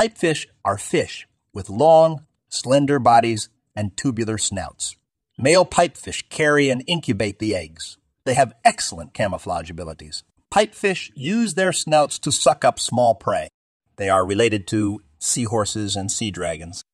Pipefish are fish with long, slender bodies and tubular snouts. Male pipefish carry and incubate the eggs. They have excellent camouflage abilities. Pipefish use their snouts to suck up small prey. They are related to seahorses and seadragons.